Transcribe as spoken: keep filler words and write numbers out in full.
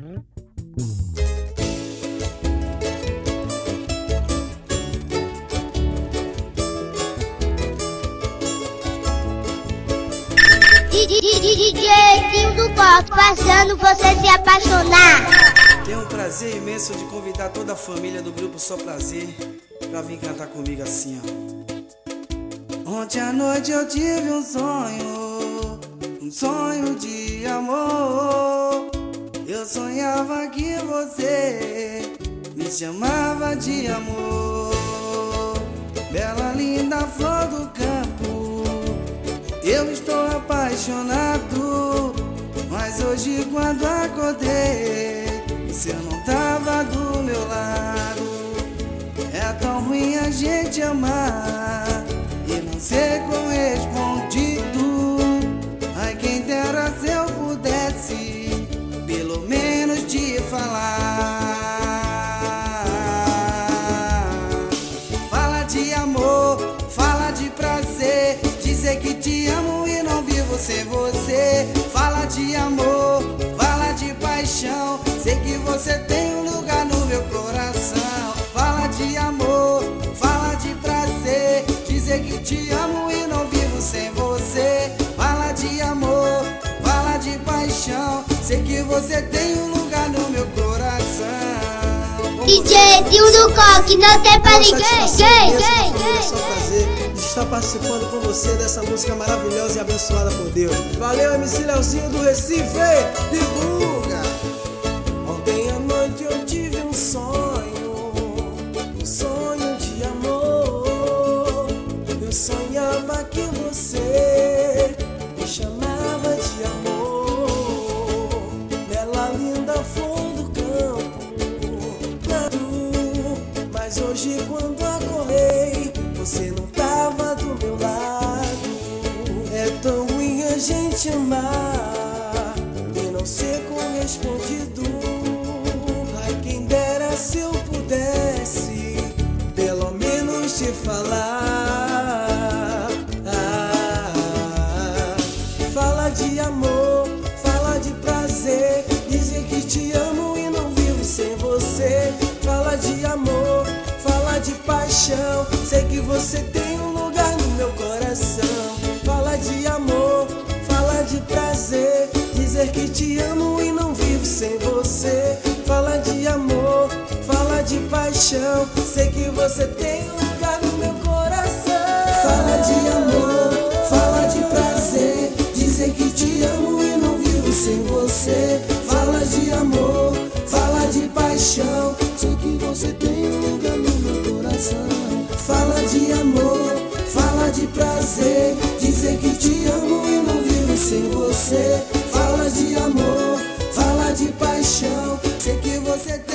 D J Tio do Coque, fazendo você se apaixonar. Tenho um prazer imenso de convidar toda a família do grupo Só Prazer pra vir cantar comigo assim, ó. Ontem à noite eu tive um sonho, um sonho de amor. Eu sonhava que você me chamava de amor. Bela, linda flor do campo, eu estou apaixonado. Mas hoje quando acordei, você não tava do meu lado. É tão ruim a gente amar e não ser correspondido. Ai, quem dera se eu pudesse pelo menos te falar. Fala de amor, fala de prazer, dizer que te amo e não vivo sem você. Fala de amor, fala de paixão, sei que você tem um lugar no meu coração. Fala de amor, fala de prazer, dizer que te amo e não vivo sem você. Fala de amor, fala de paixão, sei que você tem um lugar no meu coração. D J Tio do Coque, não tem pra ninguém. Só prazer de estar participando com você dessa música maravilhosa e abençoada por Deus. Valeu, M C Leozinho do Recife, divulga! Ontem à noite eu tive um sonho, um sonho de amor. Eu sonhava que você me chamava de amor. Bela, linda flor do campo, mas hoje quando acordei, você não tava do meu lado. É tão ruim a gente amar e não ser correspondido. Ai, quem dera se eu pudesse pelo menos te falar. Ah, fala de amor, fala de prazer, dizer que te amo e não vivo sem você. Fala de amor, fala de paixão, sei que você tem um lugar no meu coração. Fala de amor, fala de prazer, dizer que te amo e não vivo sem você. Fala de amor, fala de paixão, sei que você tem um lugar no meu coração. Fala de amor, fala de prazer, dizer que te amo e não vivo sem você. Fala de amor, fala de paixão, sei que você tem um lugar no meu coração. Fala de amor, fala de prazer, dizer que te amo e não vivo sem você. Fala de amor, fala de paixão, sei que você tem